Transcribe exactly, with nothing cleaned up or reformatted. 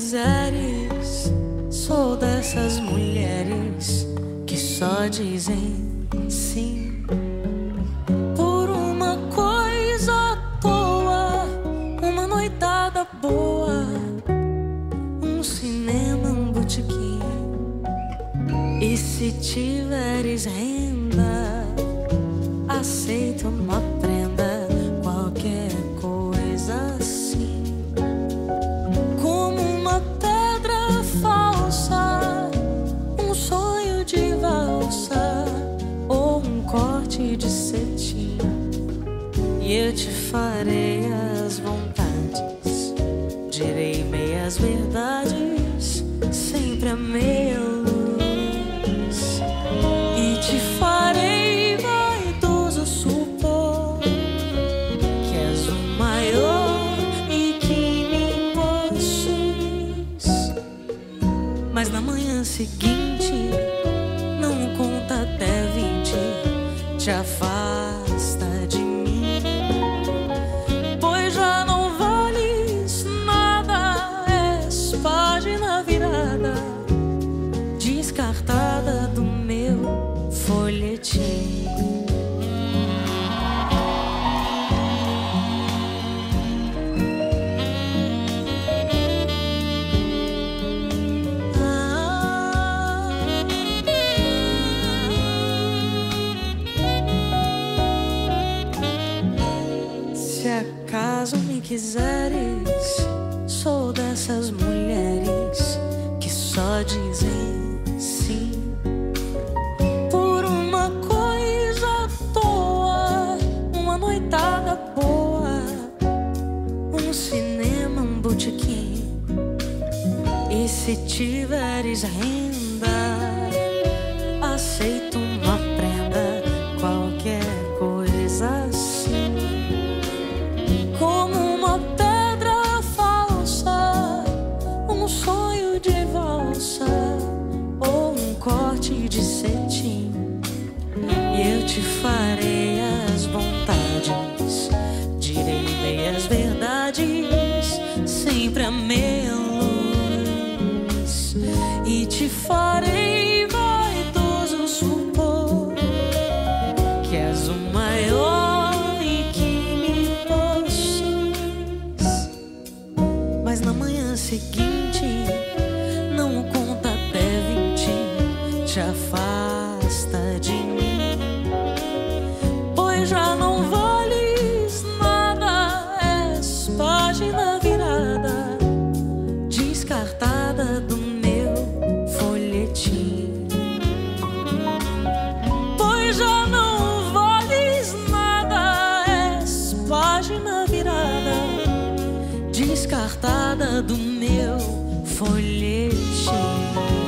quiseres. Sou dessas mulheres que só dizem sim por uma coisa à toa, uma noitada boa, um cinema, um botequim. E se tiveres renda, aceito uma prenda, qualquer coisa assim, como uma pedra falsa, um sonho de valsa ou um corte de cetim. E eu te farei as vontades, direi meias verdades, sempre a meia luz. E te farei vaidoso supor que és o maior e que me possuis. Mas na manhã seguinte, não conta até vinte, te afasta de mim, pois já não vales nada, és página virada, descartada do meu folhetim. Se acaso me quiseres, sou dessas mulheres que só dizem sim por uma coisa à toa, uma noitada boa, um cinema, um botequim. E se tiveres renda, aceito uma prenda, qualquer coisa assim, como uma pedra falsa, um sonho de valsa ou um corte de cetim. E eu te farei as vontades, direi meias verdades, sempre a meia luz. E te farei vaidoso supor que és o maior e que me possuis. Mas na manhã seguinte, não conta até vinte, te afasta de mim, pois já não vales nada, és página virada, descartada do meu folhetim. Pois já não vales nada, és página virada, descartada do meu folhetim.